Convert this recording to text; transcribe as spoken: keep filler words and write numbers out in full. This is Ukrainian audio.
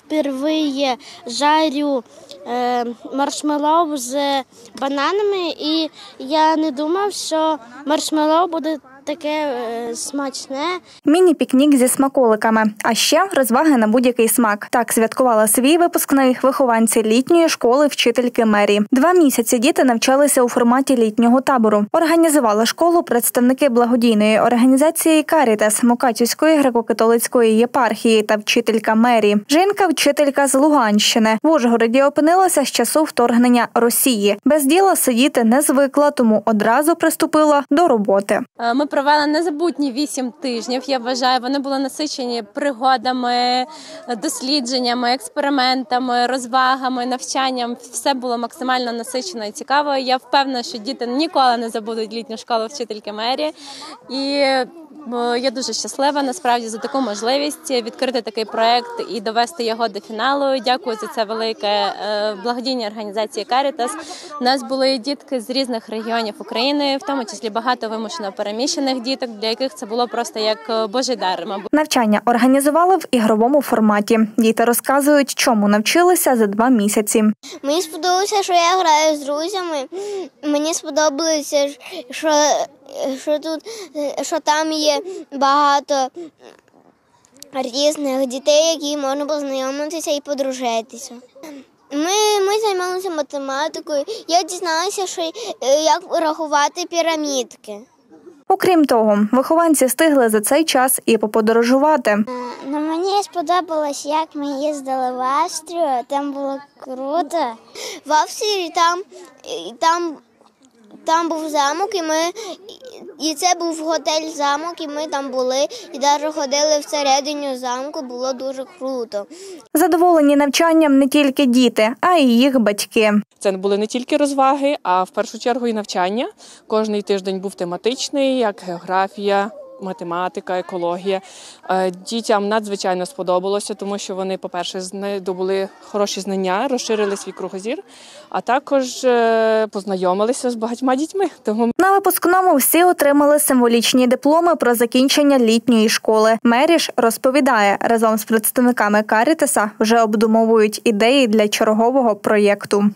впервые жарю е, маршмеллоу з бананами, і я не думав, що маршмеллоу буде таке е, смачне. Міні-пікнік зі смаколиками, а ще розваги на будь-який смак. Так святкувала свій випускний вихованці літньої школи вчительки Мері. Два місяці діти навчалися у форматі літнього табору. Організували школу представники благодійної організації «Карітас» Мукачівської греко-католицької єпархії та вчителька Мері. Жінка – вчителька з Луганщини. В Ужгороді опинилася з часу вторгнення Росії. Без діла сидіти не звикла, тому одразу приступила до роботи. Ми провели незабутні вісім тижнів, я вважаю. Вони були насичені пригодами, дослідженнями, експериментами, розвагами, навчанням. Все було максимально насичено і цікаво. Я впевнена, що діти ніколи не забудуть літню школу вчительки Мері. І я дуже щаслива, насправді, за таку можливість відкрити такий проєкт і довести його до фіналу. Дякую за це велике благодійній організації «Карітас». У нас були дітки з різних регіонів України, в тому числі багато вимушено переміщених діток, для яких це було просто як божий дар. Навчання організували в ігровому форматі. Діти розказують, чому навчилися за два місяці. Мені сподобалося, що я граю з друзями. Мені сподобалося, що Що тут, що там є багато різних дітей, які можна познайомитися і подружитися. Ми, ми займалися математикою. Я дізналася, що як рахувати пірамідки. Окрім того, вихованці встигли за цей час і поподорожувати. Ну, мені сподобалось, як ми їздили в Австрію, там було круто. В Австрії там, там Там був замок, і ми і це був готель-замок, і ми там були, і навіть ходили всередину замку, було дуже круто. Задоволені навчанням не тільки діти, а й їх батьки. Це були не тільки розваги, а в першу чергу і навчання. Кожний тиждень був тематичний, як географія, математика, екологія. Дітям надзвичайно сподобалося, тому що вони, по-перше, здобули хороші знання, розширили свій кругозір, а також познайомилися з багатьма дітьми. Тому... На випускному всі отримали символічні дипломи про закінчення літньої школи. Мері ж розповідає, разом з представниками «Карітаса» вже обдумовують ідеї для чергового проєкту.